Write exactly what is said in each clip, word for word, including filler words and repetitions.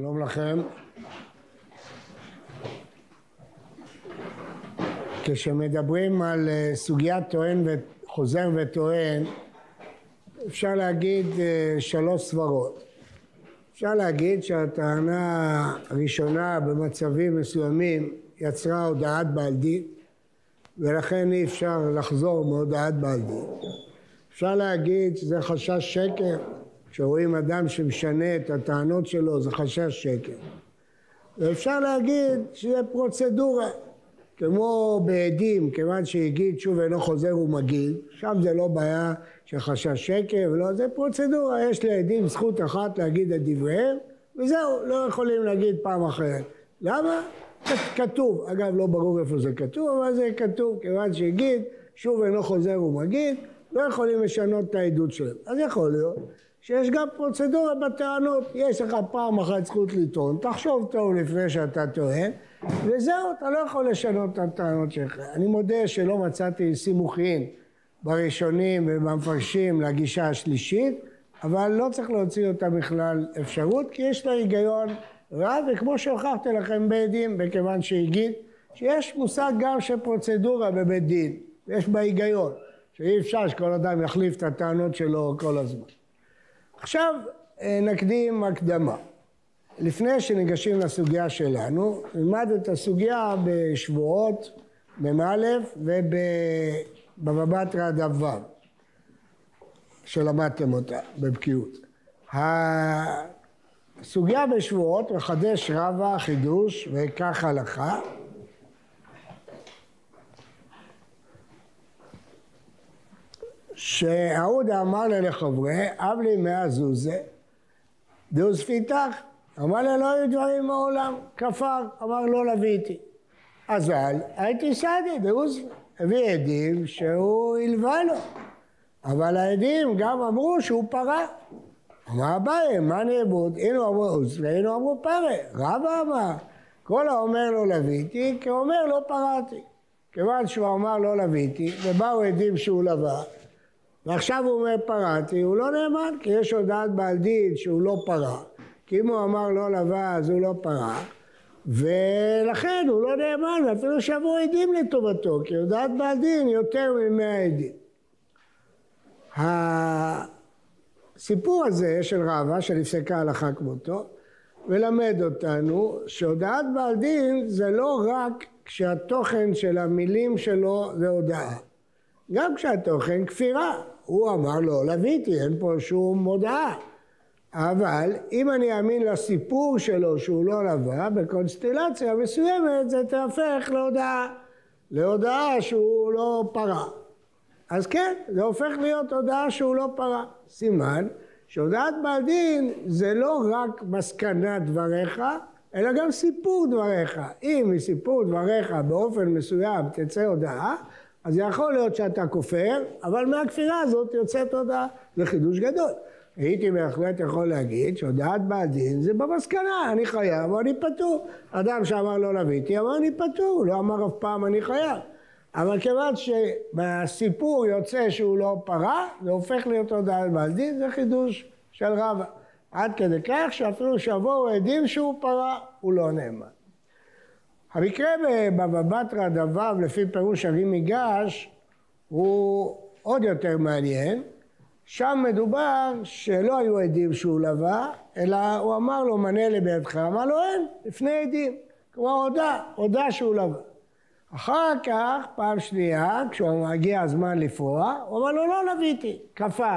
שלום לכם. כשמדברים על סוגיית טוען וחוזר וטוען, אפשר להגיד שלוש סברות. אפשר להגיד שהטענה הראשונה במצבים מסוימים יצרה הודעת בעל דין, ולכן אי אפשר לחזור מהודעת בעל דין. אפשר להגיד שזה חשש שקר, כשרואים אדם שמשנה את הטענות שלו זה חשש שקר. ואפשר להגיד שזה פרוצדורה, כמו בעדים, כיוון שהגיד שוב אינו חוזר ומגיד, שם זה לא בעיה של חשש שקר, ולא, זה פרוצדורה, יש לעדים זכות אחת להגיד את דבריהם, וזהו, לא יכולים להגיד פעם אחרת. למה? כתוב, אגב לא ברור איפה זה כתוב, אבל זה כתוב, כיוון שהגיד שוב אינו חוזר ומגיד, לא יכולים לשנות את העדות שלהם. אז יכול להיות שיש גם פרוצדורה בטענות, יש לך פעם אחת זכות לטעון, תחשוב טוב לפני שאתה טוען, וזהו, אתה לא יכול לשנות את הטענות שלך. אני מודה שלא מצאתי סימוכין בראשונים ובמפרשים לגישה השלישית, אבל לא צריך להוציא אותה בכלל אפשרות, כי יש לה היגיון רב, וכמו שהוכחתי לכם בעדים, בכיוון שהגיד, שיש מושג גם של פרוצדורה בבית דין, ויש בה היגיון, שאי אפשר שכל אדם יחליף את הטענות שלו כל הזמן. עכשיו נקדים הקדמה. לפני שניגשים לסוגיה שלנו, נלמד את הסוגיה בשבועות, במא' ובבבא בתרא דף ו', שלמדתם אותה בבקיאות. הסוגיה בשבועות מחדש רבא חידוש וכך הלכה. שהעודה אמר לה לחברי, אב לי מאה זוזה, דו ספיתך, אמר לה לא היו דברים מעולם, כפר, אמר לא לביתי. אז הייתי סעדי, דו ספיתך, הביא עדים שהוא הלווה לו, אבל העדים גם אמרו שהוא פרה. אמר אביי, מה נעבוד? הנה אמרו עוז, והנה אמרו פרה. רבא אמר, כל האומר לא לביתי, כי אומר לא פרעתי. כיוון שהוא אמר לא לביתי, ובאו עדים שהוא לווה, ועכשיו הוא אומר פרעתי, הוא לא נאמן, כי יש הודעת בעל דין שהוא לא פרע. כי אם הוא אמר לא לווה, אז הוא לא פרע, ולכן הוא לא נאמן, ואפילו שבו עדים לטובתו, כי הודעת בעל דין יותר ממאה עדים. הסיפור הזה של רבא, שנפסקה הלכה כמותו, ולמד אותנו שהודעת בעל דין זה לא רק כשהתוכן של המילים שלו זה הודעה. גם כשהתוכן כפירה, הוא אמר לא לביתי, אין פה שום הודעה. אבל אם אני אאמין לסיפור שלו שהוא לא לווה, בקונסטלציה מסוימת זה תהפך להודעה, להודעה שהוא לא פרה. אז כן, זה הופך להיות הודעה שהוא לא פרה. סימן שהודעת בעל דין זה לא רק מסקנת דבריך, אלא גם סיפור דבריך. אם מסיפור דבריך באופן מסוים תצא הודעה, אז יכול להיות שאתה כופר, אבל מהכפירה הזאת יוצאת הודעה. זה חידוש גדול. הייתי בהחלט יכול להגיד שהודעת בעל דין זה במסקנה, אני חייב או אני פטור. אדם שאמר לא לביתי, אמר אני פטור, לא אמר אף פעם אני חייב. אבל כיוון שבסיפור יוצא שהוא לא פרה, זה הופך להיות הודעת בעל דין, זה חידוש של רבא. עד כדי כך שאפילו שבואו עדים שהוא פרה, הוא לא נאמן. המקרה בבבא בתרא דף ו' לפי פירוש הרי מיגש הוא עוד יותר מעניין. שם מדובר שלא היו עדים שהוא לווה, אלא הוא אמר לו מנה לבידך, אמר לו אין, לפני עדים, כמו הודע, הודע שהוא לווה. אחר כך, פעם שנייה, כשהוא הגיע הזמן לפרוע, הוא אמר לו לא לוויתי, כפר.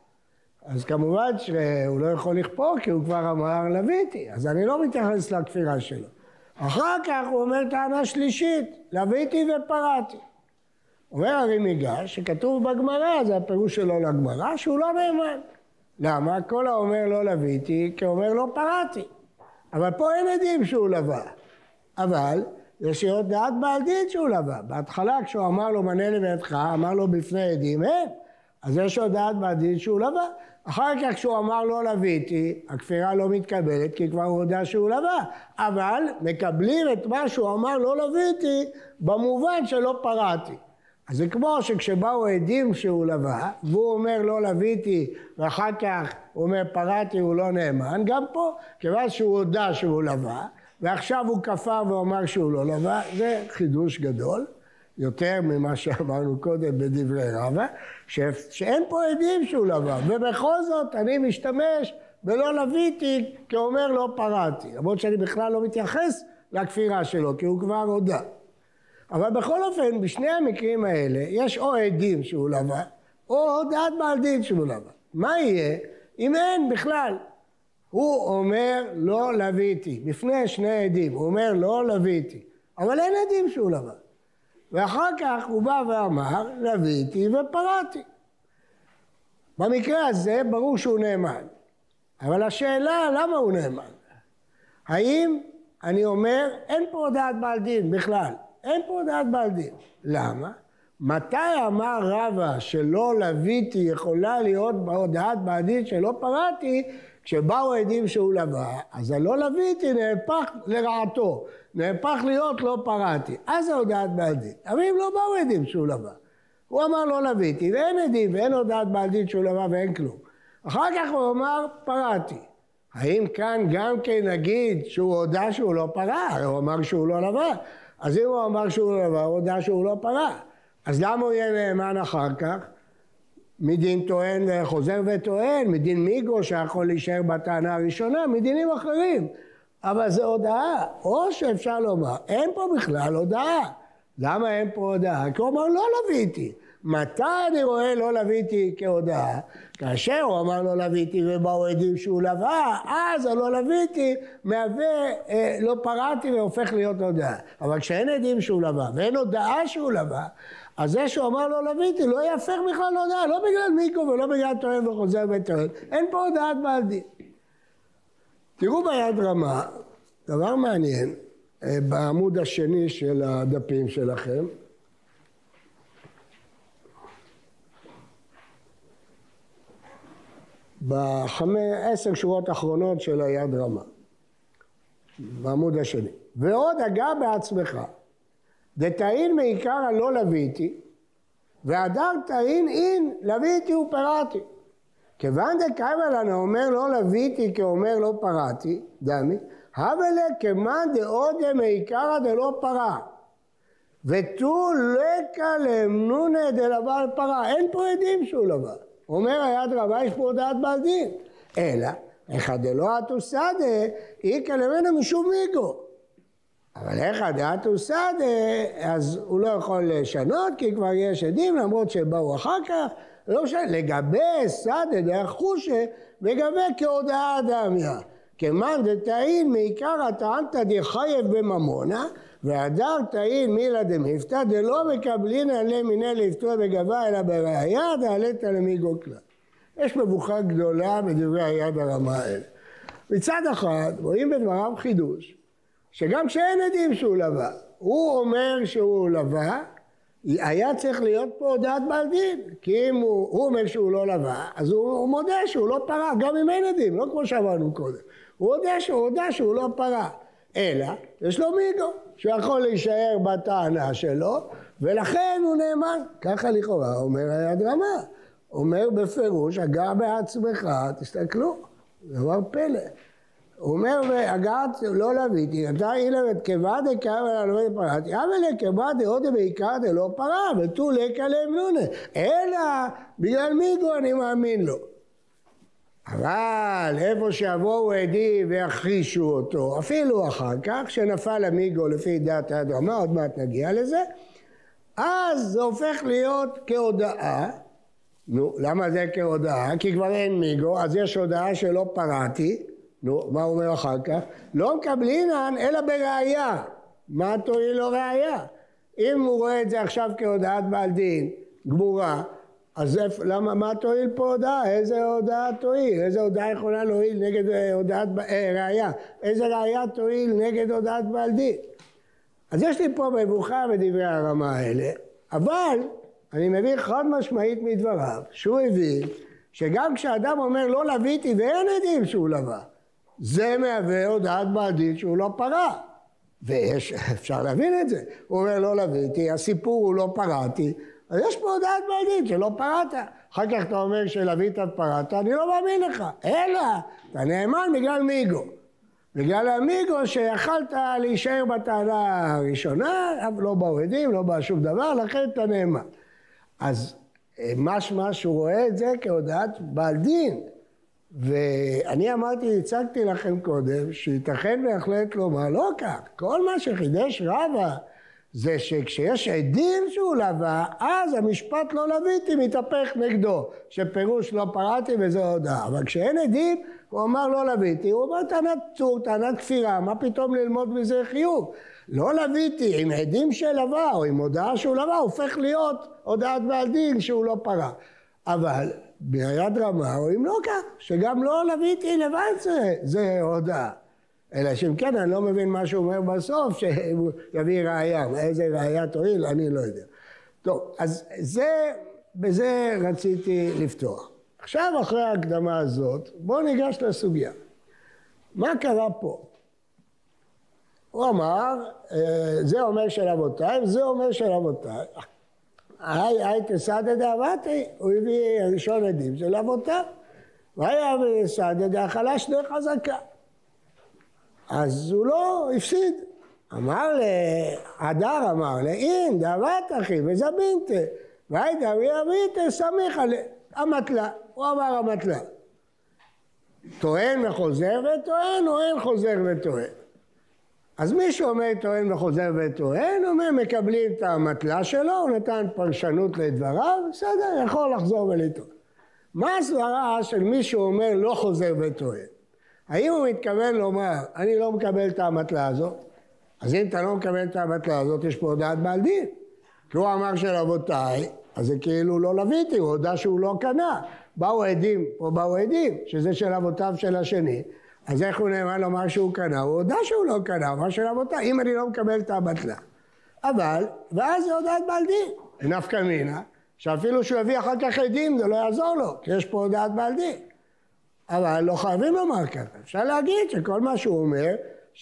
אז כמובן שהוא לא יכול לכפור כי הוא כבר אמר לוויתי, אז אני לא מתייחס לכפירה שלו. אחר כך הוא אומר טענה שלישית, לוויתי ופרעתי. אומר הרי מיגש שכתוב בגמרא, זה הפירוש שלו לגמרא, שהוא לא נאמן. למה? כל האומר לא לוויתי, כי אומר לא פרעתי. אבל פה אין עדים שהוא לווה. אבל יש הודעת בעל דין שהוא לווה. בהתחלה כשהוא אמר לו מנה לבידך, אמר לו בפני עדים, אין. אז יש הודעת בעל דין שהוא לווה. אחר כך כשהוא אמר לא לוויתי, הכפירה לא מתקבלת כי כבר הוא הודע שהוא לווה. אבל מקבלים את מה שהוא אמר לא לוויתי במובן שלא פרעתי. אז זה כמו שכשבאו עדים שהוא לווה, והוא אומר לא לוויתי, ואחר כך הוא אומר פרעתי, הוא לא נאמן, גם פה, כיוון שהוא הודע שהוא לווה, ועכשיו הוא כפר ואומר שהוא לא לווה, זה חידוש גדול, יותר ממה שאמרנו קודם בדברי רבא, ש... שאין פה עדים שהוא לווה, ובכל זאת אני משתמש ולא לוויתי, כי הוא אומר לא פרעתי, למרות שאני בכלל לא מתייחס לכפירה שלו, כי הוא כבר הודע. אבל בכל אופן, בשני המקרים האלה, יש או עדים שהוא לווה, או הודעת בעל דין שהוא לווה. מה יהיה אם אין בכלל? הוא אומר לא לוויתי, בפני שני עדים, הוא אומר לא לוויתי, אבל אין עדים שהוא לווה. ואחר כך הוא בא ואמר, לוויתי ופרעתי. במקרה הזה ברור שהוא נאמן. אבל השאלה, למה הוא נאמן? האם אני אומר, אין פה הודעת בעל דין בכלל, אין פה הודעת בעל דין. למה? מתי אמר רבא שלא לוויתי יכולה להיות בהודעת בעל דין שלא פרעתי, כשבאו עדים שהוא לווה, אז הלא לוויתי נהפך לרעתו, נהפך להיות לא פרעתי. אז ההודעת בעל דין. אבל אם לא באו עדים שהוא לווה, הוא אמר לא לוויתי, ואין עדים, ואין הודעת בעל דין שהוא לווה ואין כלום. אחר כך הוא אמר פרעתי. האם כאן גם כן נגיד שהוא הודע שהוא לא פרע? הרי הוא אמר שהוא לא לווה. אז אם הוא אמר שהוא לא לווה, הוא הודע שהוא לא פרע. אז למה הוא יהיה נאמן אחר כך? מדין טוען וחוזר וטוען, מדין מיגו שיכול להישאר בטענה הראשונה, מדינים אחרים. אבל זה הודעה, או שאפשר לומר, אין פה בכלל הודעה. למה אין פה הודעה? כי הוא אמר לא לוויתי. מתי אני רואה לא לוויתי כהודעה? כאשר הוא אמר לא לוויתי ובאו עדים שהוא לווה, אז הלא לוויתי מהווה אה, לא פרעתי והופך להיות הודעה. אבל כשאין עדים שהוא לווה ואין הודעה שהוא לווה, אז זה שהוא אמר לא לוויתי לא יהפך בכלל להודעה, לא בגלל מיקרו ולא בגלל טוען וחוזר וטוען. אין פה הודעת בעל דין. תראו ביד רמה, דבר מעניין, בעמוד השני של הדפים שלכם, בעשר שורות האחרונות של היד רמה, בעמוד השני. ועוד הגע בעצמך, דתאין מעיקר הלא לוויתי, והדר תאין אין לוויתי ופרעתי. כיוון דקיימה לנו אומר לא לוויתי כאומר לא פרעתי, דמי, הבלה כמן דעודה מעיקרא דלא פרע. ותו לקה לאמנונה דלבל פרע. אין פה עדים שהוא לווה. אומר היד רבה, יש פה הודעת בעל דין. אלא, אחד דלא אתו סדה, איקה למנו משום מיגו. אבל אחד דאתו סדה, אז הוא לא יכול לשנות, כי כבר יש עדים, למרות שבאו אחר כך, לא משנה, לגבי סדה דרך חושה, לגבי כהודעה דמיה. כמן דתאין מעיקר הטענת דחייב בממונה, והדר תאין מילה דמפתא, דלא מקבלין עלי מיני לפתוע בגבה, אלא בראיה, דעלת למיגו כלל. יש מבוכה גדולה בדברי היד הרמה האלה. מצד אחד, רואים בדבריו חידוש, שגם כשאין עדים שהוא לווה, הוא אומר שהוא לווה, היה צריך להיות פה הודעת בעל דין, כי אם הוא, הוא אומר שהוא לא לווה, אז הוא, הוא מודה שהוא לא פרע, גם אם אין עדים, לא כמו שאמרנו קודם. הוא הודה שהוא הודה שהוא לא פרע, אלא יש לו מיגו, שיכול להישאר בטענה שלו, ולכן הוא נאמן. ככה לכאורה אומר היד רמה, אומר בפירוש, הגע בעצמך, תסתכלו, דבר פלא. הוא אומר, הגעת לא לוויתי, אתה אילמת כבד דקה ולא פרעתי, אבל לכבד דעודה בעיקר דלא פרע, ותו לקה לאמנונה, אלא בגלל מיגו אני מאמין לו. אבל איפה שיבואו עדים ויחרישו אותו, אפילו אחר כך, שנפל המיגו לפי דעת היד רמה, עוד מעט נגיע לזה, אז זה הופך להיות כהודעה. נו, למה זה כהודעה? כי כבר אין מיגו, אז יש הודעה שלא פרעתי. נו, מה הוא אומר אחר כך? לא מקבלינן אלא בראיה. מה תועיל לו ראיה? אם הוא רואה את זה עכשיו כהודעת בעל דין, גמורה, אז למה, מה תועיל פה הודעה? איזה הודעה תועיל? איזה הודעה יכולה להועיל נגד הודעת אה, ראיה? איזה ראיה תועיל נגד הודעת בעל דין? אז יש לי פה מבוכה בדברי הרמה האלה, אבל אני מבין חד משמעית מדבריו, שהוא הבין שגם כשאדם אומר לא לוויתי ואין עדים שהוא לווה, זה מהווה הודעת בעל דין שהוא לא פרע. ואפשר להבין את זה. הוא אומר לא לוויתי, הסיפור הוא לא פרעתי, אז יש פה הודעת בעל דין שלא פרעת. אחר כך אתה אומר שלווית פרעת, אני לא מאמין לך. אלא, אתה נאמן בגלל מיגו. בגלל המיגו שיכלת להישאר בטענה הראשונה, לא באו עדים, לא בא שום דבר, לכן אתה נאמן. אז משמע שהוא רואה את זה כהודעת בעל דין. ואני אמרתי, הצגתי לכם קודם, שייתכן בהחלט לומר, לא כך, כל מה שחידש רבא, זה שכשיש עדים שהוא לווה, אז המשפט לא לוויתי מתהפך נגדו, שפירוש לא פרעתי וזה הודעה. אבל כשאין עדים, הוא אמר לא לוויתי, הוא אומר טענת צור, טענת כפירה, מה פתאום ללמוד מזה חיוב? לא לוויתי, עם עדים שלווה או עם הודעה שהוא לווה, הופך להיות הודעת בעל דין שהוא לא פרע. אבל ביד רמה רואים לא כך, שגם לא לוויתי לבד זה, זה הודעה. אלא שאם כן, אני לא מבין מה שהוא אומר בסוף, שהוא יביא ראייה. איזה ראייה תועיל, אני לא יודע. טוב, אז זה, בזה רציתי לפתוח. עכשיו, אחרי ההקדמה הזאת, בואו ניגש לסוגיה. מה קרה פה? הוא אמר, זה אומר של אבותיי, וזה אומר של אבותיי. היי, היי, תסעד דאבתי, הוא הביא ראשון עדים של אבותיי. והיה וסעד דאחלה שני חזקה. אז הוא לא הפסיד. אמר להדר, אמר לאין, דאבת אחי, וזבינתה. והי דאבי אביתה, סמיך על המטלה. הוא אמר המטלה. טוען וחוזר וטוען, או אין חוזר וטוען. אז מישהו אומר טוען וחוזר וטוען, אומר מקבלים את המטלה שלו, הוא נתן פרשנות לדבריו, בסדר, יכול לחזור ולטוען. מה הסברה של מישהו אומר לא חוזר וטוען? האם הוא מתכוון לומר, אני לא מקבל את המטלה הזאת? אז אם אתה לא מקבל את המטלה הזאת, יש פה הודעת בעל דין. כי הוא אמר של אבותיי, אז זה כאילו לא לוויתי, הוא הודע שהוא לא קנה. באו עדים, פה באו עדים, שזה של אבותיו של השני. אז איך הוא נאמן לומר שהוא קנה? הוא הודע שהוא לא קנה, הוא אמר של אבותיי, אם אני לא מקבל את המטלה. אבל, ואז זה הודעת בעל דין. נפקא מינה, שאפילו שהוא יביא אחר כך עדים, זה לא יעזור לו, כי יש פה הודעת בעל דין. אבל לא חייבים לומר ככה. אפשר להגיד שכל מה שהוא אומר,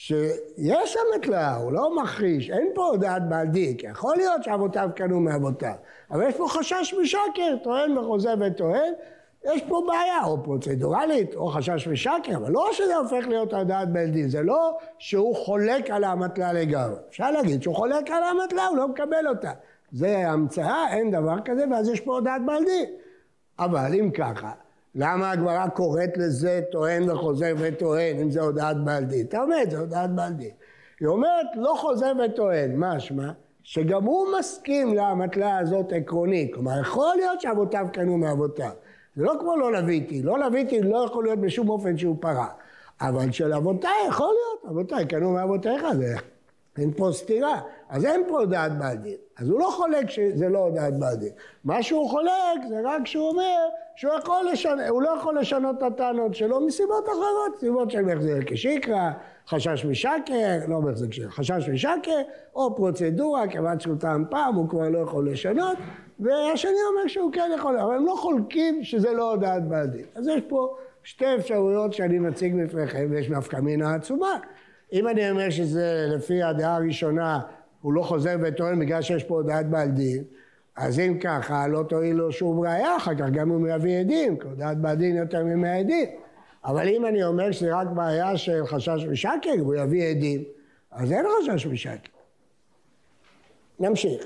שיש המטלה, הוא לא מכחיש, אין פה הודעת בעל דין, כי יכול להיות שאבותיו קנו מאבותיו. אבל יש פה חשש משקר, טוען וחוזר וטוען, יש פה בעיה, או פרוצדורלית, או חשש משקר, אבל לא שזה הופך להיות הודעת בעל דין, זה לא שהוא חולק על המטלה לגמרי. אפשר להגיד שהוא חולק על המטלה, הוא לא מקבל אותה. זה המצאה, אין דבר כזה, ואז יש פה הודעת בעל דין. אבל אם ככה, למה הגמרא קוראת לזה טוען וחוזר וטוען, אם זה הודעת בעל דין? אתה אומר, זה הודעת בעל דין. היא אומרת, לא חוזר וטוען, משמע, שגם הוא מסכים למטלה הזאת עקרונית. כלומר, יכול להיות שאבותיו קנו מאבותיו. זה לא כמו לא לוויתי, לא לוויתי לא יכול להיות בשום אופן שהוא פרע. אבל של אבותיי יכול להיות, אבותיי קנו מאבותיך, זה אין פה סתירה. אז אין פה הודעת בעל דין. אז הוא לא חולק שזה לא הודעת בעל דין. מה שהוא חולק זה רק שהוא אומר שהוא יכול לשנות, הוא לא יכול לשנות את הטענות שלו מסיבות אחרות, סיבות של מחזיר כשיקרא, חשש משקר, לא מחזיר כשיקרא, חשש משקר, או פרוצדורה, כיוון שהוא טעם פעם, הוא כבר לא יכול לשנות, והשני אומר שהוא כן יכול, אבל הם לא חולקים שזה לא הודעת בעל דין. אז יש פה שתי אפשרויות שאני מציג בפניכם, ויש נפקא מינה עצומה. אם אני אומר שזה לפי הדעה הראשונה, הוא לא חוזר וטוען בגלל שיש פה הודעת בעל דין, אז אם ככה, לא תועיל לו שום ראיה, אחר כך גם הוא מביא עדים, כי הודעת בעל דין יותר ממאה עדים. אבל אם אני אומר שזה רק בעיה של חשש משקר, והוא יביא עדים, אז אין חשש משקר. נמשיך.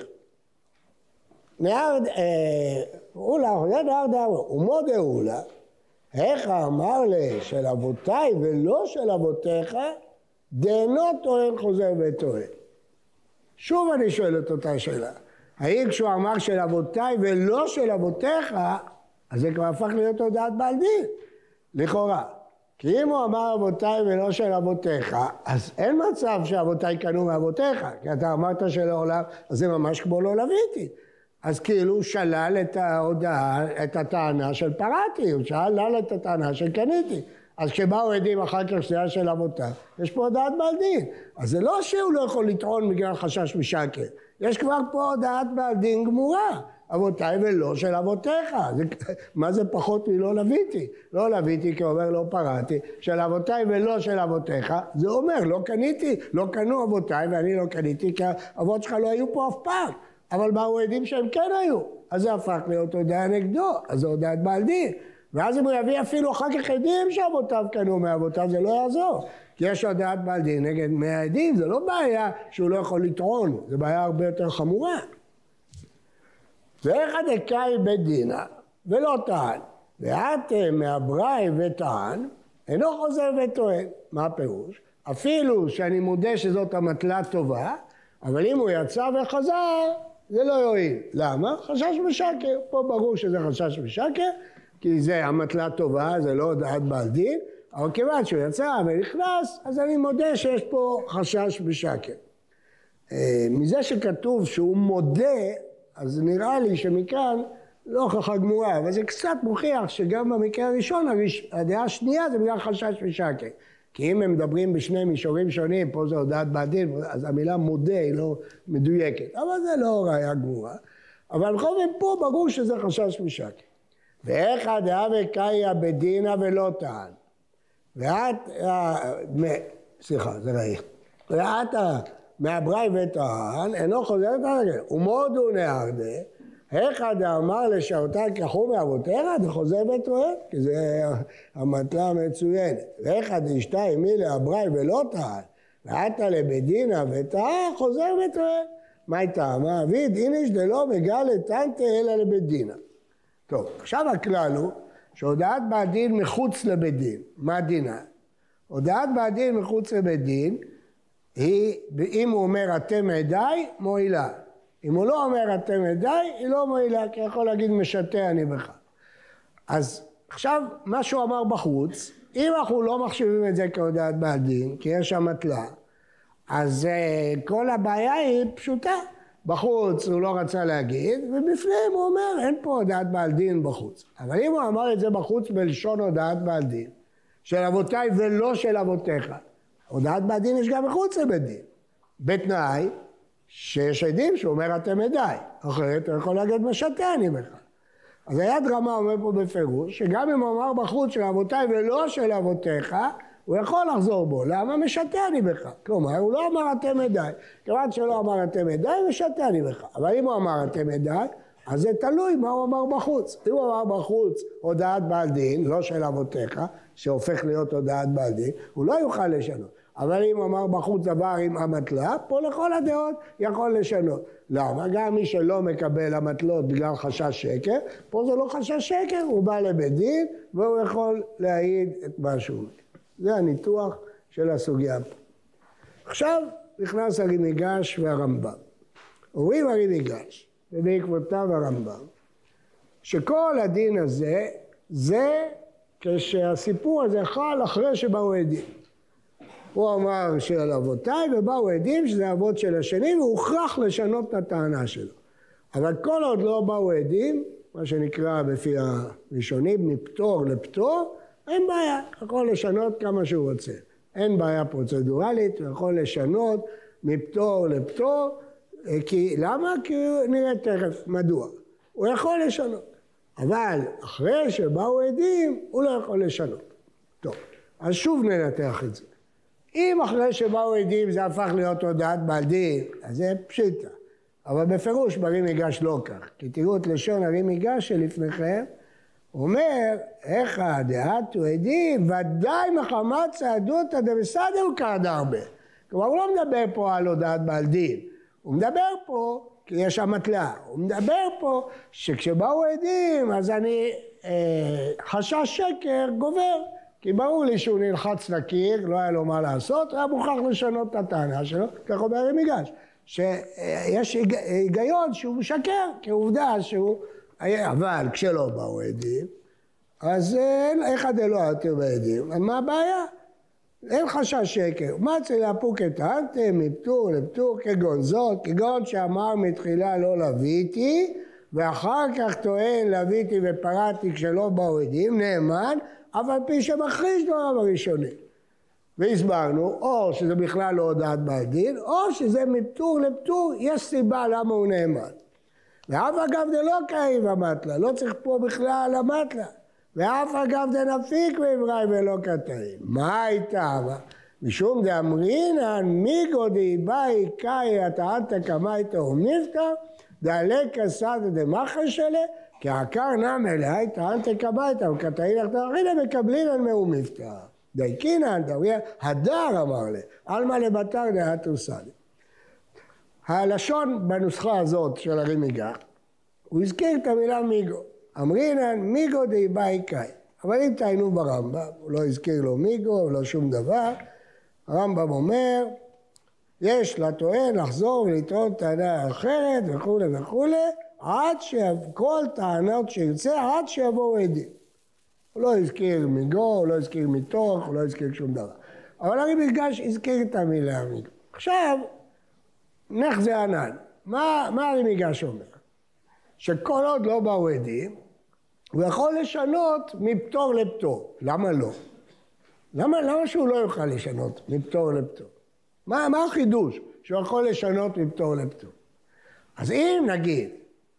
נהר, אולה, זה נהר דארו, ומודה אולה, איך אמר לי של אבותיי ולא של אבותיך, דאינו טוען חוזר וטוען. שוב אני שואל את אותה שאלה. האם כשהוא אמר של אבותיי ולא של אבותיך, אז זה כבר הפך להיות הודעת בעל דין, לכאורה. כי אם הוא אמר אבותיי ולא של אבותיך, אז אין מצב שאבותיי קנו מאבותיך, כי אתה אמרת שלעולם, אז זה ממש כמו לא לוויתי. אז כאילו הוא שלל את ההודעה, את הטענה של פרעתי, הוא שלל את הטענה של קניתי. אז כשבאו עדים אחר כך שזה היה של אבותיו, יש פה הודעת בעל דין. אז זה לא שהוא לא יכול לטעון בגלל חשש משקר. יש כבר פה הודעת בעל דין גמורה. אבותיי ולא של אבותיך. זה, מה זה פחות מלא לוויתי? לא לוויתי כי אומר לא פרעתי. של אבותיי ולא של אבותיך. זה אומר לא קניתי, לא קנו אבותיי ואני לא קניתי כי האבות שלך לא היו פה אף פעם. אבל באו עדים שהם כן היו, אז זה הפך להיות הודעה נגדו, אז זה הודעת בעל דין. ואז אם הוא יביא אפילו אחר כך עדים שאבותיו קנו מאבותיו, זה לא יעזור. כי יש הודעת בעל דין נגד מאה עדים, זה לא בעיה שהוא לא יכול לטעון, זה בעיה הרבה יותר חמורה. ואיך הדקאי בית דינה ולא טען, ואת מאבראי וטען, אינו חוזר וטוען. מה הפירוש? אפילו שאני מודה שזאת המטלה טובה, אבל אם הוא יצא וחזר, זה לא יועיל. למה? חשש משקר. פה ברור שזה חשש משקר, כי זה המטלה טובה, זה לא הודעת בעל דין, אבל כיוון שהוא יצא ונכנס, אז אני מודה שיש פה חשש משקר. מזה שכתוב שהוא מודה, אז נראה לי שמכאן לא הוכחה גמורה, אבל זה קצת מוכיח שגם במקרה הראשון, הדעה השנייה זה בגלל חשש משקר. כי אם הם מדברים בשני מישורים שונים, פה זה הודעת בעל דין, אז המילה מודה היא לא מדויקת. אבל זה לא ראיה גמורה. אבל בכל זאת פה ברור שזה חשש משקר. ואיך הדעה וקאיה בדינה ולא טען. ואת, סליחה, זה ראי. ואת מאבראי וטען, אינו חוזר את הרגל. ומודו נהרדה, איך הדעה אמר לשעותה כחו מאבותיך, זה חוזר וטוען, כי זה המטלה המצוינת. ואיך הדשתה עמי לאבראי ולא טען, ואת לבדינה וטען, חוזר וטוען. מה הייתה? מה אביד? איניש דלא מגע לטענתה אלא לבדינה. טוב, עכשיו הכלל הוא שהודעת בעל דין מחוץ לבית דין. מה דינה? הודעת בעל דין מחוץ לבית דין היא, אם הוא אומר אתם עדיי, מועילה. אם הוא לא אומר אתם עדיי, היא לא מועילה, כי יכול להגיד משתה אני בך. אז עכשיו, מה שהוא אמר בחוץ, אם אנחנו לא מחשיבים את זה כהודעת בעל דין, כי יש שם מטלה, אז כל הבעיה היא פשוטה. בחוץ הוא לא רצה להגיד, ובפנים הוא אומר, אין פה הודעת בעל דין בחוץ. אבל אם הוא אמר את זה בחוץ בלשון הודעת בעל דין, של אבותיי ולא של אבותיך, הודעת בעל דין יש גם מחוץ לבית דין. בתנאי שיש עדים שהוא אומר אתם עדיי, אחרת הוא יכול להגיד משתה אני בך. אז היד רמה אומר פה בפירוש, שגם אם הוא אמר בחוץ של אבותיי ולא של אבותיך, הוא יכול לחזור בו. למה? משתה אני בך. כלומר, הוא לא אמר אתם עדיי. כיוון שלא אמר אתם עדיי, משתה אני בך. אבל אם הוא אמר אתם עדיי, אז זה תלוי מה הוא אמר בחוץ. אם הוא אמר בחוץ הודעת בעל דין, לא של אבותיך, שהופך להיות הודעת בעל דין, הוא לא יוכל לשנות. אבל אם הוא אמר בחוץ דבר עם המטלה, פה לכל הדעות יכול לשנות. למה? גם מי שלא מקבל המטלות בגלל חשש שקר, פה זה לא חשש שקר, הוא בא לבית דין והוא יכול להעיד את מה שהוא אומר. זה הניתוח של הסוגיה פה. עכשיו נכנס הרימיגש והרמב"ם. אומרים הרימיגש, ובעקבותיו הרמב"ם, שכל הדין הזה, זה כשהסיפור הזה חל אחרי שבאו עדים. הוא אמר של אבותיי ובאו עדים שזה אבות של השני, והוא הוכרח לשנות את הטענה שלו. אבל כל עוד לא באו עדים, מה שנקרא בפי הראשונים, מפטור לפטור, אין בעיה, יכול לשנות כמה שהוא רוצה. אין בעיה פרוצדורלית, הוא יכול לשנות מפטור לפטור, כי, למה? כי נראה תכף מדוע. הוא יכול לשנות, אבל אחרי שבאו עדים, הוא לא יכול לשנות. טוב, אז שוב ננתח את זה. אם אחרי שבאו עדים זה הפך להיות הודעת בעל דין, אז זה פשיטה. אבל בפירוש ברימיגש לא כך. כי תראו את לשון הרימיגש שלפניכם, הוא אומר, איך הדעת הוא עדים, ודאי מחמת צעדותא דבסדר כעד הרבה. כלומר, הוא לא מדבר פה על הודעת בעל דין. הוא מדבר פה, כי יש המטלה, הוא מדבר פה שכשבאו עדים, אז אני אה, חשש שקר גובר. כי ברור לי שהוא נלחץ לקיר, לא היה לו מה לעשות, היה מוכרח לשנות את הטענה שלו, כך אומר הרימיגש, שיש היגיון שהוא משקר, כעובדה שהוא, אבל כשלא באו עדים, אז איך הדלו יותר בעדים? מה הבעיה? אין חשש שקר. מה צריך להפוק את האנתם מפטור לפטור כגון זאת, כגון שאמר מתחילה לא לוויתי, ואחר כך טוען לוויתי ופרעתי כשלא באו עדים, נאמן, אבל פי שמכריז דבריו הראשונים. והסברנו, או שזה בכלל לא הודעת בעל דין, או שזה מפטור לפטור, יש סיבה למה הוא נאמן. ואף אגב זה לא קריב המטלה, לא צריך פה בכלל המטלה. ואף אגב זה נפיק באברהי ולא קטעים. מה הייתה? משום דאמרינן מיגו דאיבאי קאי התעתא קמייתא ומנפקא, דעלק כסד דמחר שלה, כי העקר נם אליי, טענתי כביתה, וכתאי לך תאכילה, מקבלין מאו מפתח. דייקינן, דבריה, הדר אמר לה, עלמא לבטר דעתו סד. הלשון בנוסחה הזאת של הרימיגה, הוא הזכיר את המילה מיגו. אמרינן מיגו די באי קאי. אבל אם תעיינו ברמב"ם, הוא לא הזכיר לו מיגו ולא שום דבר, הרמב"ם אומר, יש לטוען לחזור ולטעון טענה אחרת וכו' וכו', עד שכל טענות שירצה, עד שיבואו עדים. הוא לא הזכיר מיגו, הוא לא הזכיר מתוך, הוא לא הזכיר שום דבר. אבל הרימיגה הזכיר את המילה מיגו. עכשיו, נחזה ענן. מה, מה הרימיגה אומר? שכל עוד לא באו עדים, הוא יכול לשנות מפטור לפטור. למה לא? למה, למה שהוא לא יוכל לשנות מפטור לפטור? מה, מה החידוש שהוא יכול לשנות מפטור לפטור? אז אם נגיד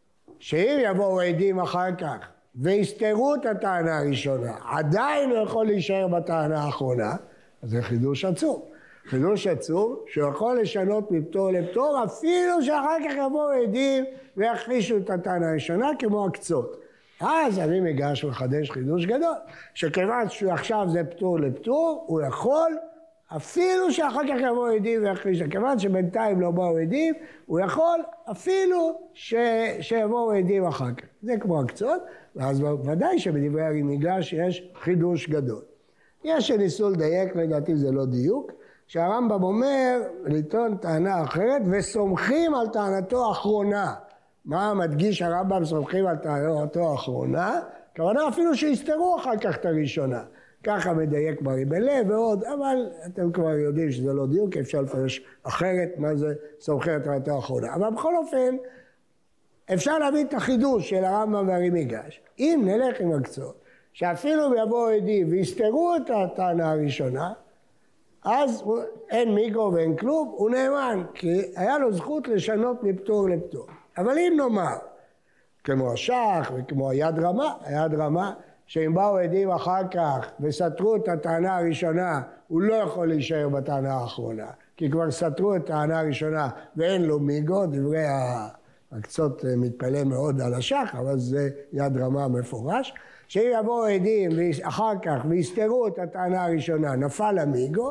שאם יבואו עדים אחר כך והסתרו את הטענה הראשונה, עדיין הוא יכול להישאר בטענה האחרונה, אז זה חידוש עצום. חידוש עצום שהוא יכול לשנות מפטור לפטור אפילו שאחר כך יבואו עדים ויכחישו את הטענה הראשונה כמו הקצות. אז אני מגש ומחדש חידוש גדול, שכיוון שעכשיו זה פטור לפטור, הוא יכול, אפילו שאחר כך יבואו עדים ויכחישו, כיוון שבינתיים לא באו עדים, הוא יכול אפילו ש... שיבואו עדים אחר כך. זה כמו הקצות, ואז ודאי שבדברי הרימיגש יש חידוש גדול. יש שניסו לדייק, לדעתי זה לא דיוק, שהרמב"ם אומר לטעון טענה אחרת וסומכים על טענתו האחרונה. מה מדגיש הרמב"ם סומכים על טענתו האחרונה? כוונה אפילו שהסתרו אחר כך את הראשונה. ככה מדייק בריבלב ועוד, אבל אתם כבר יודעים שזה לא דיוק, אפשר לפרש אחרת מה זה סומכים על טענתו האחרונה. אבל בכל אופן, אפשר להביא את החידוש של הרמב"ם והרימיגש. אם נלך עם הקצות, שאפילו יבואו עדים ויסתרו את הטענה הראשונה, אז אין מיגו ואין כלום, הוא נאמן, כי היה לו זכות לשנות מפטור לפטור. אבל אם נאמר, כמו השח וכמו היד רמה, היד רמה, שאם באו עדים אחר כך וסתרו את הטענה הראשונה, הוא לא יכול להישאר בטענה האחרונה, כי כבר סתרו את הטענה הראשונה ואין לו מיגו, דברי הקצות מתפלא מאוד על השח, אבל זה יד רמה מפורש, שאם יבואו עדים אחר כך והסתרו את הטענה הראשונה, נפל המיגו,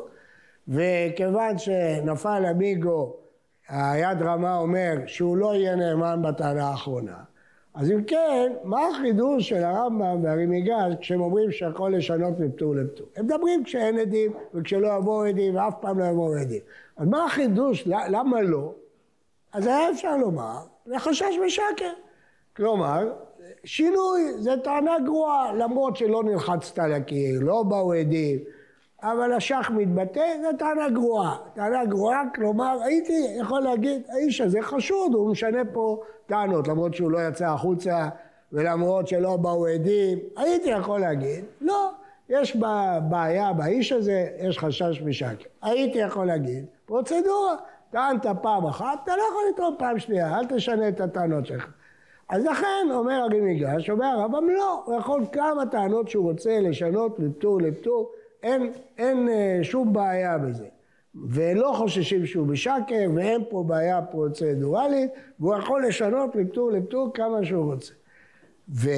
וכיוון שנפל המיגו, היד רמה אומר שהוא לא יהיה נאמן בטענה האחרונה. אז אם כן, מה החידוש של הרמב"ם והרימיגש כשהם אומרים שיכול לשנות מפטור לפטור? הם מדברים כשאין עדים וכשלא יבואו עדים ואף פעם לא יבואו עדים. אז מה החידוש? למה לא? אז היה אפשר לומר, זה חשש משקר. כלומר, שינוי זה טענה גרועה, למרות שלא נלחצת לקיר, לא באו עדים, אבל השח מתבטא, זה טענה גרועה. טענה גרועה, כלומר, הייתי יכול להגיד, האיש הזה חשוד, הוא משנה פה טענות, למרות שהוא לא יצא החוצה, ולמרות שלא באו עדים, הייתי יכול להגיד, לא, יש בעיה באיש הזה, יש חשש משקר. הייתי יכול להגיד, פרוצדורה, טענת פעם אחת, אתה לא יכול לטעון פעם שנייה, אל תשנה את הטענות שלך. אז לכן, אומר הרימיגש, אומר הרמב"ם, לא, הוא יכול כמה טענות שהוא רוצה לשנות לפטור לפטור, אין, אין שום בעיה בזה. ולא חוששים שהוא בשקר, ואין פה בעיה פרוצדורלית, והוא יכול לשנות לפטור לפטור כמה שהוא רוצה. ו...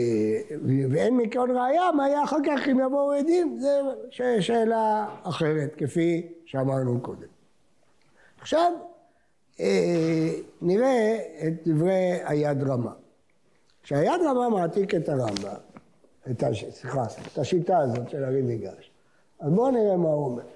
ואין מכאן ראיה, מה היה אחר כך אם יבואו עדים, זה ש... שאלה אחרת, כפי שאמרנו קודם. עכשיו, נראה את דברי היד רמה. כשהיד רמה מעתיק את הרמב"ם, את הש... סליחה, את השיטה הזאת של הרימיגש, אז בואו נראה מה הוא אומר.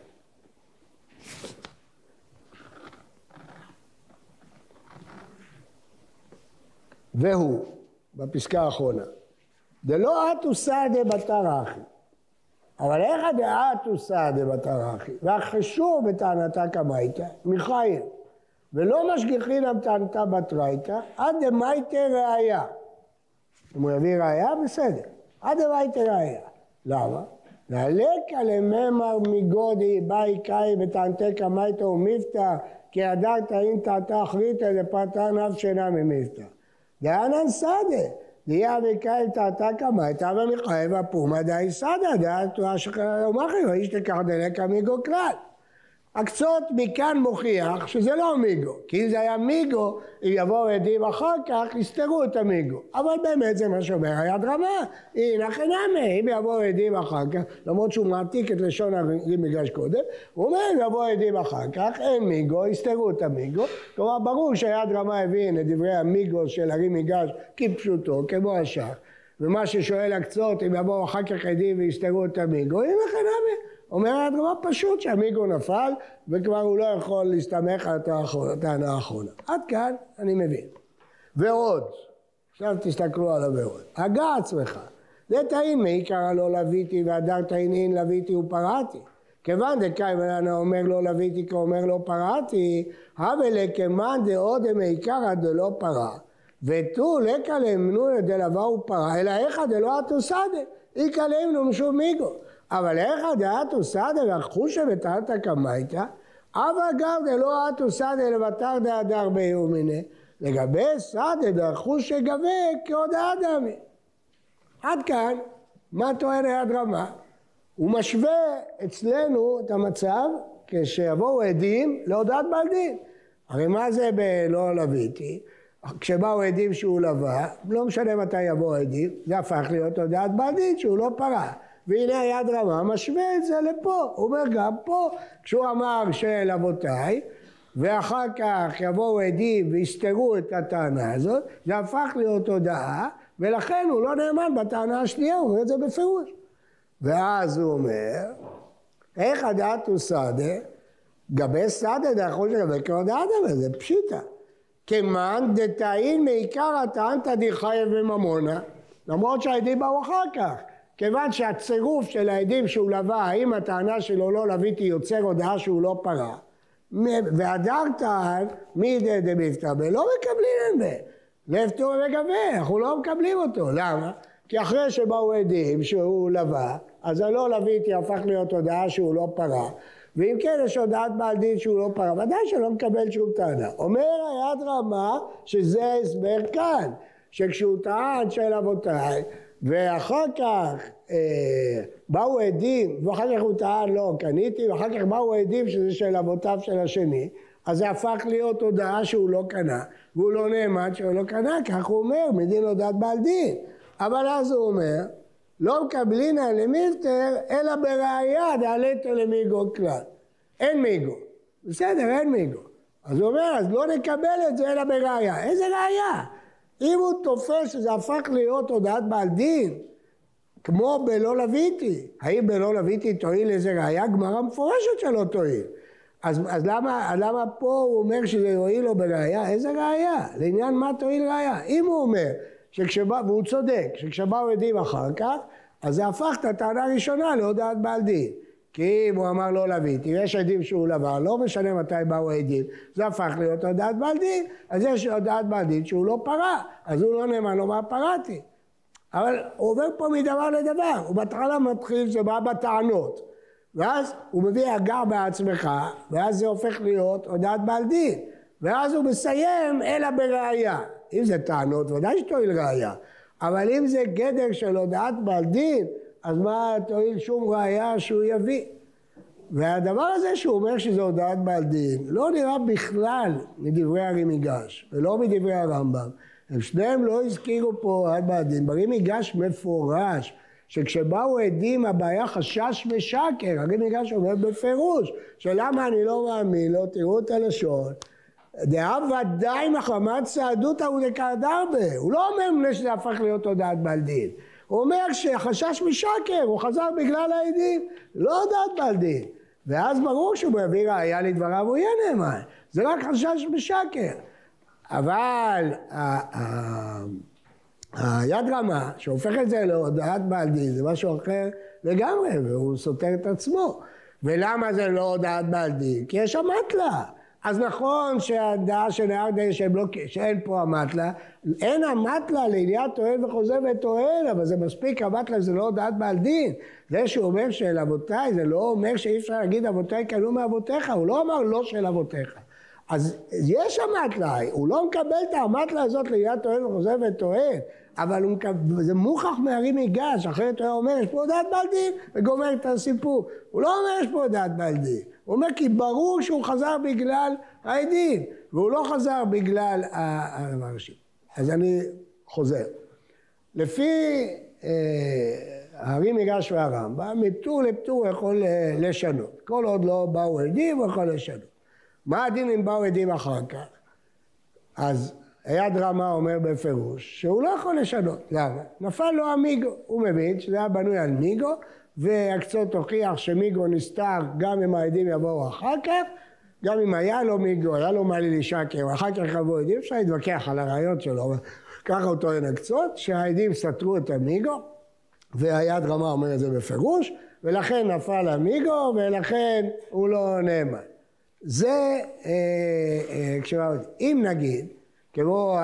והוא, בפסקה האחרונה, דלא אתו סעדה בתר אחי, אבל איך דאתו סעדה בתר אחי, והחשור בטענתה כמייתא, מחייב, ולא משגיחין טענתה בתרייתא, עד דמייתא ראיה. אם הוא יביא ראיה, בסדר. עד דמייתא ראיה. למה? נעלקה לממר מגודי באי קאי בטענתה כמייתא ומבטא, כי הדרת אין טעתה אחריתא לפרטה נף שינה ממבטא. דאנן סעדה, דיה וקאי טעתה כמייתא ומחייב הפומה דאי סעדה, דאתו אשכרה ומחי, ואיש תקח דלקה מגו כלל. הקצות מכאן מוכיח שזה לא מיגו, כי אם זה היה מיגו, אם יבואו עדים אחר כך, יסתרו את המיגו. אבל באמת זה מה שאומר היד רמה, הנה חנמי, אם יבואו עדים אחר כך, למרות שהוא מעתיק את לשון הרימיגש קודם, הוא אומר אם יבואו עדים אחר כך, אין מיגו, יסתרו את המיגו. כלומר ברור שהיד רמה הבין את דברי המיגו של הרימיגש כפשוטו, כמו השח. ומה ששואל הקצות, אם יבואו אחר כך עדים ויסתרו את המיגו, הנה חנמי. אומר היד רמה פשוט שהמיגו נפל וכבר הוא לא יכול להסתמך על הטענה האחרונה. עד כאן אני מבין. ועוד, עכשיו תסתכלו על העוד. הגה עצמך, זה טעין מעיקר לא לוויתי והדר טעינין לוויתי ופרעתי. כיוון דקאי ולנה אומר לא לוויתי כאומר לא פרעתי, הווה לכמן דעוד מעיקר דלא פרע. ותו לקה למנוי דלווה ופרע, אלא איכא דלא אתוסדה, איקא למנו משום מיגו. אבל איך הדעת וסדה והחושה ותרתא קמייתא, אבל גם דלא את וסדה לבטר דהדר ביומיניה, לגבי סדה דחושה גבה כהודאה דמי. עד כאן, מה טוען היד רמה? הוא משווה אצלנו את המצב כשיבואו עדים להודעת בעל דין. הרי מה זה בלא לוויתי? כשבאו עדים שהוא לווה, לא משנה מתי יבואו עדים, זה הפך להיות הודעת בעל דין שהוא לא פרע. והנה היד רמה משווה את זה לפה, הוא אומר גם פה, כשהוא אמר של אבותיי, ואחר כך יבואו עדים ויסתרו את הטענה הזאת, זה הפך להיות הודעה, ולכן הוא לא נאמן בטענה השנייה, הוא אומר את זה בפירוש. ואז הוא אומר, איך הדעת הוא סדה, גבי סדה דחוש לגבי כהודאה דמי, זה פשיטה. כמן דתאין מעיקר הטענתא דחייב בממונה, למרות שהעדים באו אחר כך. כיוון שהצירוף של העדים שהוא לווה, האם הטענה שלו לא לוויתי יוצר הודעה שהוא לא פרע, והדר טען מי דמפתא בה, לא מקבלים את זה, לפטור וגבה, אנחנו לא מקבלים אותו, למה? כי אחרי שבאו עדים שהוא לווה, אז הלא לוויתי הפך להיות הודעה שהוא לא פרע, ואם כן יש הודעת בעל דין שהוא לא פרע, ודאי שלא מקבל שום טענה. אומר היד רמה שזה הסבר כאן, שכשהוא טען של אבותיי, ואחר כך אה, באו עדים, ואחר כך הוא טען לא, קניתי, ואחר כך באו עדים שזה של אבותיו של השני, אז זה הפך להיות הודעה שהוא לא קנה, והוא לא נאמן שהוא לא קנה, כך הוא אומר, מדין הודעת בעל דין. אבל אז הוא אומר, לא מקבלינה למפטר, אלא בראיה דעלתא למיגו כלל. אין מיגו. בסדר, אין מיגו. אז הוא אומר, אז לא נקבל את זה אלא בראיה. איזה ראיה? אם הוא תופס שזה הפך להיות הודעת בעל דין, כמו בלא לוויתי, האם בלא לוויתי תועיל איזה ראיה? גמרא מפורשת שלא תועיל. אז, אז למה, למה פה הוא אומר שזה יועיל לו בראיה? איזה ראיה? לעניין מה תועיל ראיה? אם הוא אומר, שכשבא, והוא צודק, שכשבאו עדים אחר כך, אז זה הפך את הטענה הראשונה להודעת בעל דין. כי אם הוא אמר לא לוויתי, יש עדים שהוא לווה, לא משנה מתי באו עדים, זה הפך להיות הודעת בעל דין, אז יש הודעת בעל דין שהוא לא פרע, אז הוא לא נאמן לומר פרעתי. אבל הוא עובר פה מדבר לדבר, הוא בהתחלה מתחיל זה בא בטענות, ואז הוא מביא הגר בעצמך, ואז זה הופך להיות הודעת בעל דין, ואז הוא מסיים אלא בראיה. אם זה טענות, ודאי שתועיל ראיה, אבל אם זה גדר של הודעת בעל דין, אז מה תועיל שום ראיה שהוא יביא? והדבר הזה שהוא אומר שזה הודעת בעל דין, לא נראה בכלל מדברי הרימיגש, ולא מדברי הרמב"ם. הם שניהם לא הזכירו פה הודעת בעל דין. ברימיגש מפורש, שכשבאו עדים הבעיה חשש ושקר, הרימיגש אומר בפירוש, שלמה אני לא מאמין, לא תראו את הלשון, דעה ודאי מחמת צעדותא ולקרדרבה. הוא לא אומר מפני שזה הפך להיות הודעת בעל דין. הוא אומר שחשש משקר, הוא חזר בגלל העדים, לא הודעת בעל דין. ואז ברור שהוא מביא ראיה לדבריו, הוא יהיה נאמן. זה רק חשש משקר. אבל היד רמה, שהופך את זה להודעת בעל דין, זה משהו אחר לגמרי, והוא סותר את עצמו. ולמה זה לא הודעת בעל דין? כי יש המטלה. אז נכון שהדעה של נהרדה שאין פה המטלה, אין המטלה לעניין תועל וחוזר ותועל, אבל זה מספיק, המטלה זה לא הודעת בעל דין. זה שהוא אומר של אבותיי, זה לא אומר שאי אפשר להגיד אבותיי קנו מאבותיך, הוא לא אמר לא של אבותיך. אז יש המטלה, הוא לא מקבל את המטלה הזאת לעניין תועל וחוזר ותועל, אבל הוא מקבל, זה מוכח מהרימיגש, אחרת הוא אומר יש פה הודעת בעל דין וגומר את הסיפור. הוא לא אומר יש פה הודעת בעל דין. הוא אומר כי ברור שהוא חזר בגלל העדים, והוא לא חזר בגלל האנשים. אז אני חוזר. לפי אה, הרי מיגש והרמב"ם, מפטור לפטור יכול לשנות. כל עוד לא באו עדים, הוא יכול לשנות. מה הדין אם באו עדים אחר כך? אז היד רמה אומר בפירוש שהוא לא יכול לשנות. למה? נפל לו המיגו. הוא מבין שזה היה בנוי על מיגו, והקצות הוכיח שמיגו נסתר גם אם העדים יבואו אחר כך, גם אם היה לו מיגו, היה לו מה לי לשקר, ואחר כך יבואו עדים, אפשר להתווכח על הרעיון שלו. ככה הוא טוען הקצות, שהעדים סתרו את המיגו, והיד רמה אומר את זה בפירוש, ולכן נפל המיגו, ולכן הוא לא נאמן. זה, אה, אה, כשאומרים, אם נגיד, כמו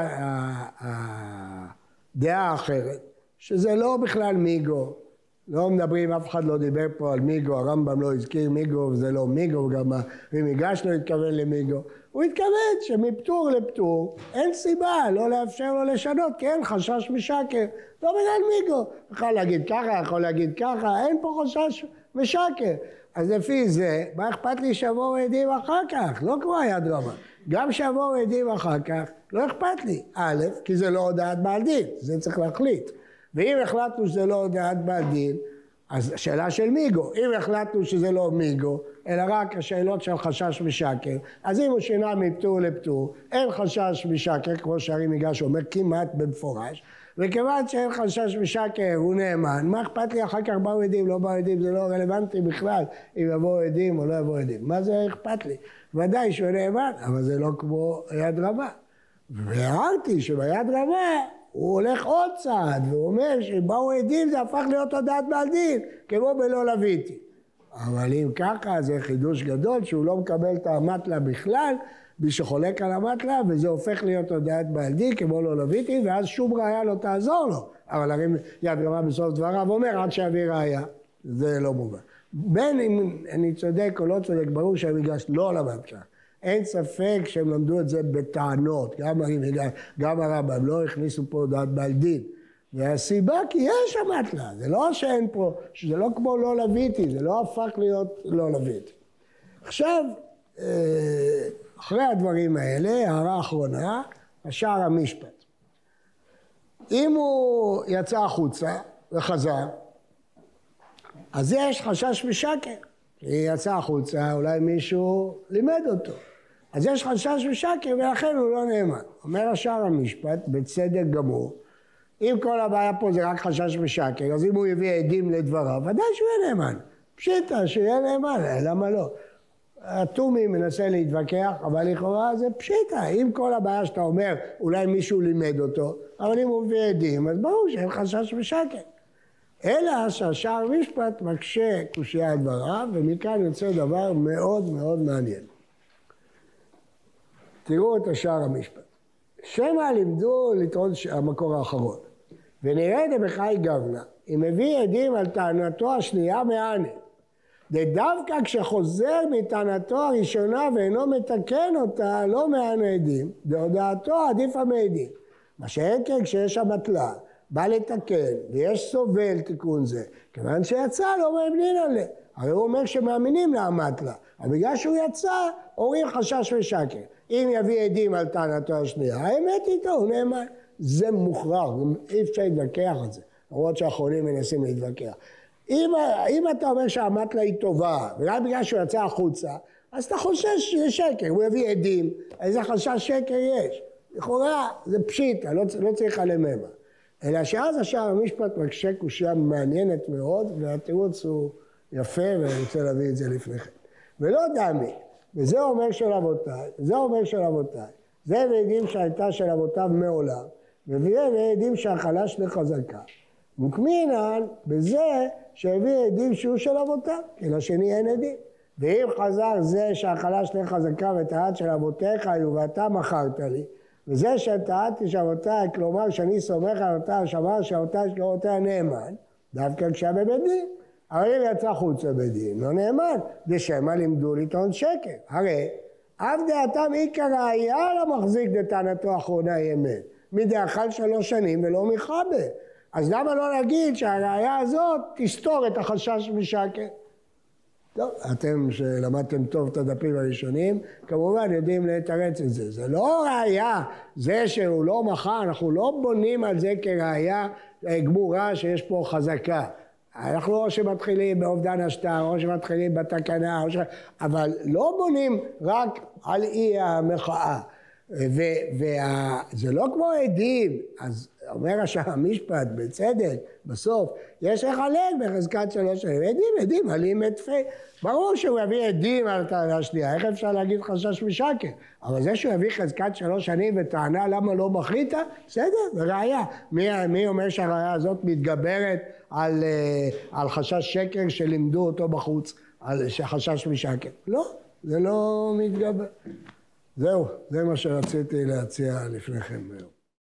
הדעה האחרת, שזה לא בכלל מיגו, לא מדברים, אף אחד לא דיבר פה על מיגו, הרמב"ם לא הזכיר מיגו, וזה לא מיגו, וגם המיגש לא התכוון למיגו. הוא התכוון שמפטור לפטור, אין סיבה לא לאפשר לו לשנות, כי אין חשש משקר. לא בגלל מיגו. יכול להגיד ככה, יכול להגיד ככה, אין פה חשש משקר. אז לפי זה, מה אכפת לי שיבואו עדים אחר כך? לא כמו היד רמה. גם שיבואו עדים אחר כך, לא אכפת לי. א', כי זה לא הודעת בעל דין, זה צריך להחליט. ואם החלטנו שזה לא הודעת בעל דין, אז השאלה של מיגו. אם החלטנו שזה לא מיגו, אלא רק השאלות של חשש משקר, אז אם הוא שינה מפטור לפטור, אין חשש משקר, כמו שהרי מיגש אומר כמעט במפורש, וכיוון שאין חשש משקר הוא נאמן, מה אכפת לי אחר כך באו עדים, לא באו עדים, זה לא רלוונטי בכלל, אם יבואו עדים או לא יבואו עדים. מה זה אכפת לי? ודאי שהוא נאמן, אבל זה לא כמו יד רמה. והערתי שביד רמה, הוא הולך עוד צעד, והוא אומר שבאו עדים זה הפך להיות הודעת בעל דין, כמו בלא לוויתי. אבל אם ככה זה חידוש גדול שהוא לא מקבל את המטלה בכלל, מי שחולק על המטלה, וזה הופך להיות הודעת בעל דין, כמו לא לוויתי, ואז שום ראיה לא תעזור לו. אבל הרי יד רמה בסוף דבריו אומר עד שיביא ראיה, זה לא מובן. בין אם אני צודק או לא צודק, ברור שהמיגש לא למד כך. אין ספק שהם למדו את זה בטענות, גם, גם הרמב"ם לא הכניסו פה הודעת בעל דין. והסיבה כי יש המטלה, זה לא שאין פה, שזה לא כמו לא לוויתי, זה לא הפך להיות לא לוויתי. עכשיו, אחרי הדברים האלה, הערה אחרונה, השער המשפט. אם הוא יצא החוצה וחזר, אז יש חשש משקר. היא יצא החוצה, אולי מישהו לימד אותו. אז יש חשש משקר ולכן הוא לא נאמן. אומר השער המשפט, בצדק גמור, אם כל הבעיה פה זה רק חשש משקר, אז אם הוא יביא עדים לדבריו, ודאי שהוא יהיה נאמן. פשיטה, שיהיה נאמן, למה לא? התומי מנסה להתווכח, אבל לכאורה זה פשיטה. אם כל הבעיה שאתה אומר, אולי מישהו לימד אותו, אבל אם הוא מביא עדים, אז ברור שאין חשש משקר. אלא שהשער משפט מקשה קושייה על דבריו, ומכאן יוצא דבר מאוד מאוד מעניין. תראו את השער המשפט. שמא לימדו לטעון המקור האחרון. ונראה דבחי גבנה, אם מביא עדים על טענתו השנייה מענה. דווקא כשחוזר מטענתו הראשונה ואינו מתקן אותה, לא מענה עדים, בהודעתו עדיף המעדים. מה שאין כן כשיש המטלה, בא לתקן, ויש סובל תיקון זה, כיוון שיצא לא מאמין עליה. הרי הוא אומר שמאמינים להמטלה, אבל בגלל שהוא יצא, אומרים חשש ושקר. אם יביא עדים על טענתו השנייה, האמת איתו, הוא נאמן. זה מוכרח, אי אפשר להתווכח על זה, למרות שהאחרונים מנסים להתווכח. אם, אם אתה אומר שהמטלה היא טובה, ורק בגלל שהוא יצא החוצה, אז אתה חושש שזה שקר, הוא יביא עדים, איזה חשש שקר יש. לכאורה זה פשיטה, לא, לא צריך עליהם. אלא שאז השער המשפט מקשה קושייה מעניינת מאוד, והתירוץ הוא יפה, ואני רוצה להביא את זה לפניכם. ולא דמי, וזה אומר של אבותיי, זה אומר של אבותיי, זה ועדים שהייתה של אבותיו מעולם, וזה ועדים שהחלש לחזקה. מוקמינן בזה שהביא עדים שהוא של אבותיו, כי לשני אין עדים. ואם חזר זה שהחלש לחזקה וטענת של אבותיך היו ואתה מכרת לי, וזה שטענתי שאבותיי, כלומר שאני סומך על אותה, שאמר שאבותיי של אבותיי נאמן, דווקא כשהיה בבית דין. אבל אם יצא חוצה בדין, לא נאמן, בשמה לימדו לטעון שקר. הרי אף דעתם עיקר ראיה למחזיק לטענתו האחרונה היא אמת. מדאכל שלוש שנים ולא מחבר. אז למה לא להגיד שהראיה הזאת תסתור את החשש משקר? טוב, אתם שלמדתם טוב את הדפים הראשונים, כמובן יודעים לתרץ את זה. זה לא ראייה, זה שהוא לא מחה, אנחנו לא בונים על זה כראייה גמורה שיש פה חזקה. אנחנו או שמתחילים באובדן השטר, או שמתחילים בתקנה, או ש... אבל לא בונים רק על אי המחאה. וזה לא כמו עדים, אז אומר המשפט בצדק, בסוף, יש לחלק בחזקת שלוש שנים. עדים, עדים, עלים מתפי. ברור שהוא יביא עדים על הטענה השנייה, איך אפשר להגיד חשש משקר? אבל זה שהוא יביא חזקת שלוש שנים וטענה למה לא מחית, בסדר, זה ראייה. מי, מי אומר שהראייה הזאת מתגברת על, על חשש שקר שלימדו אותו בחוץ, על חשש משקר? לא, זה לא מתגבר. זהו, זה מה שרציתי להציע לפניכם היום.